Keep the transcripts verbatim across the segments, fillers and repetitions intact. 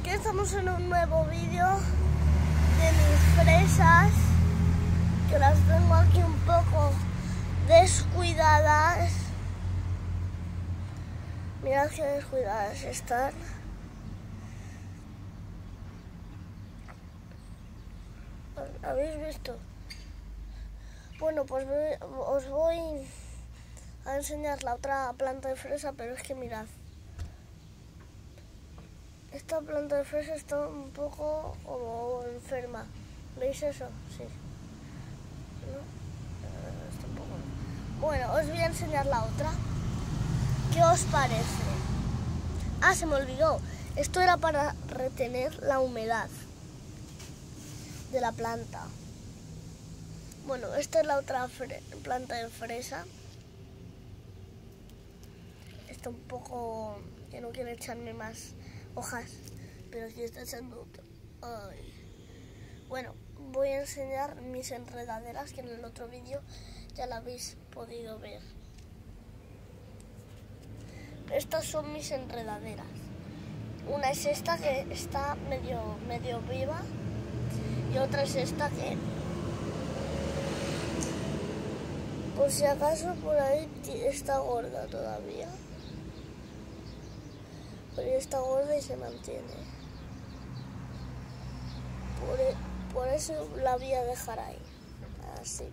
Aquí estamos en un nuevo vídeo de mis fresas, que las tengo aquí un poco descuidadas. Mirad qué descuidadas están. ¿Habéis visto? Bueno, pues os voy a enseñar la otra planta de fresa, pero es que mirad. Esta planta de fresa está un poco como enferma. ¿Veis eso? Sí. ¿No? Está un poco... Bueno, os voy a enseñar la otra. ¿Qué os parece? Ah, se me olvidó. Esto era para retener la humedad de la planta. Bueno, esta es la otra planta de fresa. Está un poco... que no quiere echarme más hojas, pero aquí está echando otro. Ay. Bueno, voy a enseñar mis enredaderas, que en el otro vídeo ya la habéis podido ver. Estas son mis enredaderas. Una es esta, que está medio, medio viva, y otra es esta que, por si acaso, por ahí está gorda todavía. Pero está gorda y se mantiene. Por, por eso la voy a dejar ahí. Así.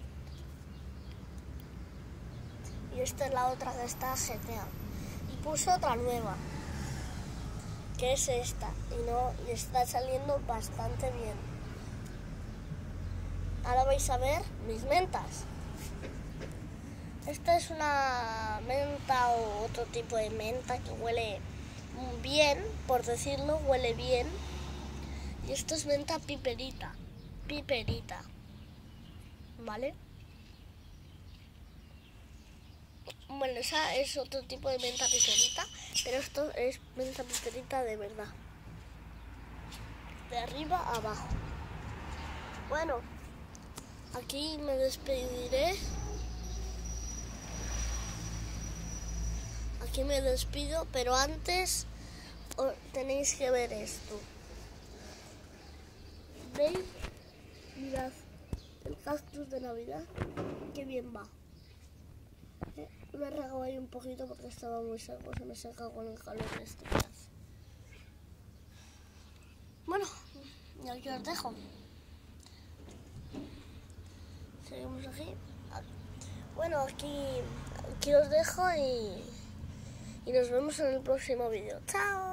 Y esta es la otra que está jeteada. Y puse otra nueva, que es esta. Y no, y está saliendo bastante bien. Ahora vais a ver mis mentas. Esta es una menta o otro tipo de menta que huele bien, por decirlo, huele bien. Y esto es menta piperita, piperita, ¿vale? Bueno, esa es otro tipo de menta piperita, pero esto es menta piperita de verdad, de arriba a abajo. Bueno, aquí me despediré. Aquí me despido, pero antes tenéis que ver esto. ¿Veis? Mirad, el cactus de Navidad, qué bien va. Eh, me he regado ahí un poquito porque estaba muy seco, se me seca con el calor de este pedazo. Bueno, y aquí os dejo. Seguimos aquí. Bueno, aquí, aquí os dejo y... y nos vemos en el próximo vídeo. ¡Chao!